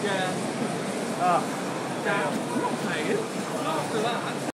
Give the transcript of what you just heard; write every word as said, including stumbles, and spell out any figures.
Yeah. Oh, Damn. I'm not playing. After that.